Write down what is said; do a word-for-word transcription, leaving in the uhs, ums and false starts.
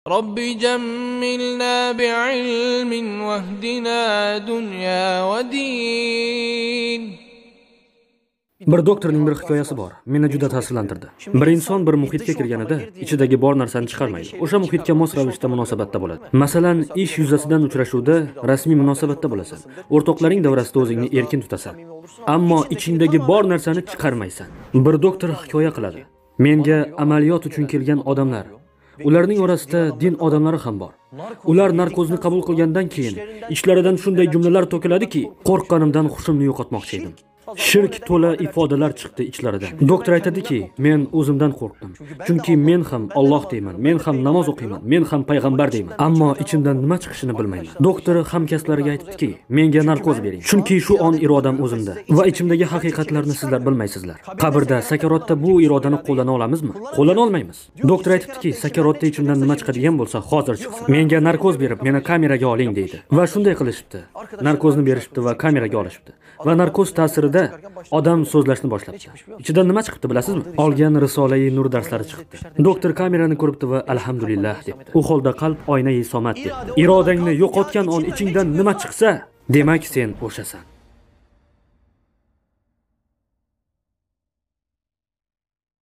رب جملنا بعلم واهدنا دنيا ودين. Bir doktorning bir hikoyasi bor. Meni juda ta'sirlantirdi. Bir inson bir muhitga kirganida ichidagi bor narsani chiqarmaydi. O'sha muhitga mos ravishda munosabatda bo'ladi. Masalan, ish yuzasidan uchrashuvda rasmiy munosabatda bo'lasan. O'rtoqlaring davrasida o'zingni erkin tutasan. Ammo ichingdagi bor narsani chiqarmaysan. Bir doktor hikoya qiladi. Menga amaliyot uchun kelgan odamlar, ularning orasida din odamlari ham bor. Ular narkozni qabul qilgandan keyin ichlaridan shunday jumlalar to'kiladiki, qo'rqqanimdan hushimni yo'qotmoqchi edim. Shirk to'la ifodalar chiqdi ichlaridan. Doktor aytadiki, men o'zimdan qo'rqdim. Chunki men ham Alloh deyman, men ham namoz o'qiyman, men ham payg'ambar deyman. Ammo ichimdan nima chiqishini bilmayman. Doktor hamkasblariga aytibdiki, menga narkoz bering. Chunki shu on irodam o'zimda va ichimdagi haqiqatlarni sizlar bilmaysizlar. Qabrda, sakaratda bu irodani qo'llana olamizmi? Qo'llana olmaymiz. Doktor aytibdiki, sakaratda ichimdan nima chiqadigan bo'lsa, hozir chiqsin. Menga narkoz berib, meni kameraga oling deydi. Va shunday qilishibdi. Narkozni berishibdi va kameraga olishibdi. Va narkoz ta'sirida odam so'zlashni boshlabdi. Ichidan nima chiqibdi bilasizmi? Olgan Risolai Nur darslari chiqibdi. Doktor kamerani ko'ribdi va alhamdulillah debdi. U holda qalb oynai somat debdi. Irodangni yo'qotgan on ichingdan nima chiqsa, demak sen o'shasan.